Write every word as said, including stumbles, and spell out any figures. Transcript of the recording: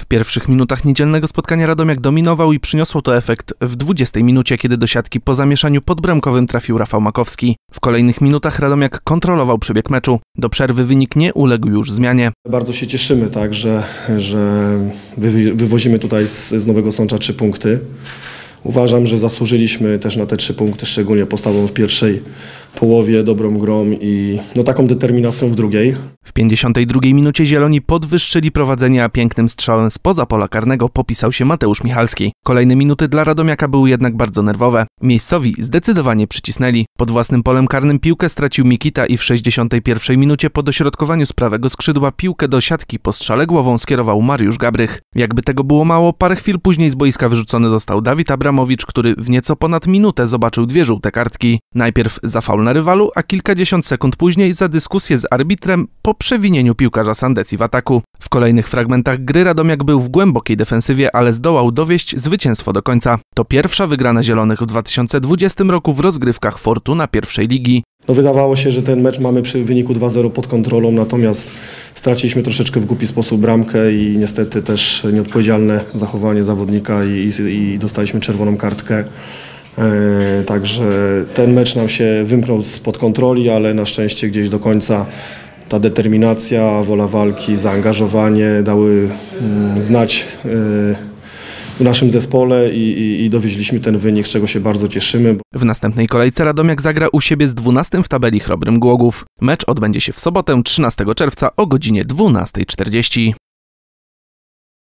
pierwszych minutach niedzielnego spotkania Radomiak dominował i przyniosło to efekt w dwudziestej minucie, kiedy do siatki po zamieszaniu podbramkowym trafił Rafał Makowski. W kolejnych minutach Radomiak kontrolował przebieg meczu. Do przerwy wynik nie uległ już zmianie. Bardzo się cieszymy, tak, że, że wy, wywozimy tutaj z, z Nowego Sącza trzy punkty. Uważam, że zasłużyliśmy też na te trzy punkty, szczególnie postawą w pierwszej połowie, dobrą grą i no, taką determinacją w drugiej. W pięćdziesiątej drugiej minucie Zieloni podwyższyli prowadzenie, a pięknym strzałem spoza pola karnego popisał się Mateusz Michalski. Kolejne minuty dla Radomiaka były jednak bardzo nerwowe. Miejscowi zdecydowanie przycisnęli. Pod własnym polem karnym piłkę stracił Mikita i w sześćdziesiątej pierwszej minucie po dośrodkowaniu z prawego skrzydła piłkę do siatki po strzale głową skierował Mariusz Gabrych. Jakby tego było mało, parę chwil później z boiska wyrzucony został Dawid Abramowicz, który w nieco ponad minutę zobaczył dwie żółte kartki. Najpierw za faul na rywalu, a kilkadziesiąt sekund później za dyskusję z arbitrem po przewinieniu piłkarza Sandecji w ataku. W kolejnych fragmentach gry Radomiak był w głębokiej defensywie, ale zdołał dowieść zwycięstwo do końca. To pierwsza wygrana Zielonych w dwa tysiące dwudziestym roku w rozgrywkach Fortuna pierwszej ligi. No, wydawało się, że ten mecz mamy przy wyniku dwa zero pod kontrolą, natomiast straciliśmy troszeczkę w głupi sposób bramkę i niestety też nieodpowiedzialne zachowanie zawodnika i, i, i dostaliśmy czerwoną kartkę. E, także ten mecz nam się wymknął spod kontroli, ale na szczęście gdzieś do końca ta determinacja, wola walki, zaangażowanie dały mm, znać e, w naszym zespole i, i, i dowieźliśmy ten wynik, z czego się bardzo cieszymy. W następnej kolejce Radomiak zagra u siebie z dwunastym w tabeli Chrobrym Głogów. Mecz odbędzie się w sobotę trzynastego czerwca o godzinie dwunastej czterdzieści.